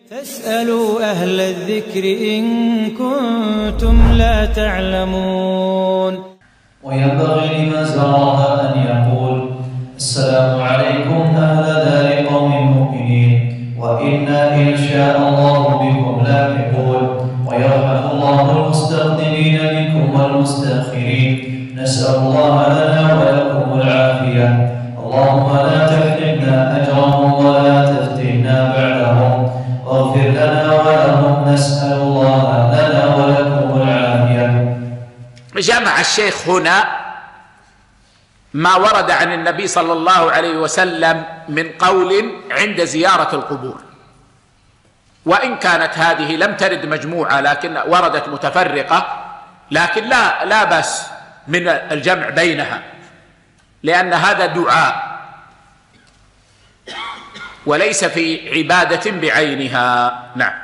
فاسألوا أهل الذكر إن كنتم لا تعلمون. وينبغي لمن زارها أن يقول: السلام عليكم أهل دار قوم مؤمنين، وإنا إن شاء الله بكم لاحقون، ويرحم الله المستقدمين منكم والمستأخرين. نسأل الله لنا ولكم العافية. اللهم لا تحرمنا أجرهم ولا تفتنا بعدهم، واغفر لنا ولهم. نسأل الله لنا ولكم العافية. جمع الشيخ هنا ما ورد عن النبي صلى الله عليه وسلم من قول عند زيارة القبور، وإن كانت هذه لم ترد مجموعة لكن وردت متفرقة، لكن لا بأس من الجمع بينها، لأن هذا دعاء وليس في عبادة بعينها. نعم.